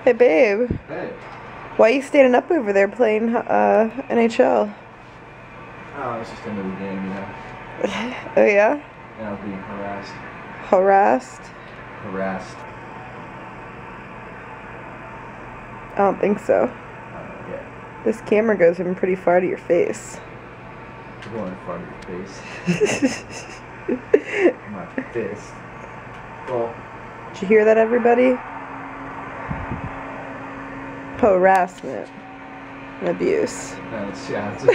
Hey, babe. Hey. Why are you standing up over there playing NHL? Oh, I was just into the game, you know. Oh, yeah? Yeah, I was being harassed. Harassed? Harassed. I don't think so. Yeah. This camera goes in pretty far to your face. You're going far to your face. My fist. Well. Did you hear that, everybody? Harassment and abuse. That's, yeah, that's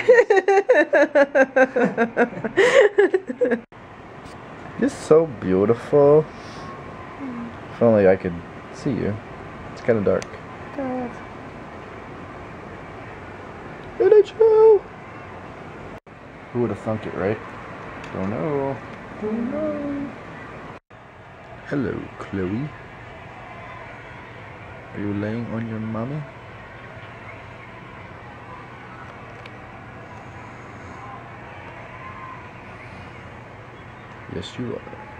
You're so beautiful. If only I could see you. It's kind of dark. God. NHL! Who would have thunk it, right? Don't know. Don't know. Hello, Chloe. Are you laying on your mommy? Yes, you are.